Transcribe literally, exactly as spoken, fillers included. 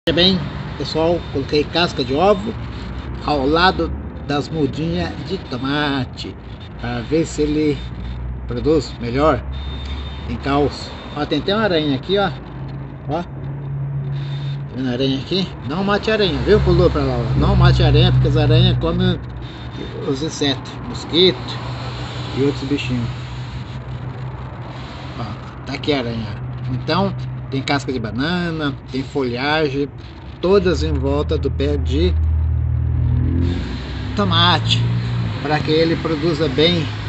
Veja bem, pessoal, coloquei casca de ovo ao lado das mudinhas de tomate para ver se ele produz melhor. Tem caos. Ó, tem até uma aranha aqui, ó. Ó. Tá vendo a aranha aqui? Não mate a aranha, viu? Pulou pra lá, ó. Não mate a aranha, porque as aranhas comem os insetos, mosquito e outros bichinhos. Ó, tá aqui a aranha. Então, tem casca de banana, tem folhagem, todas em volta do pé de tomate, para que ele produza bem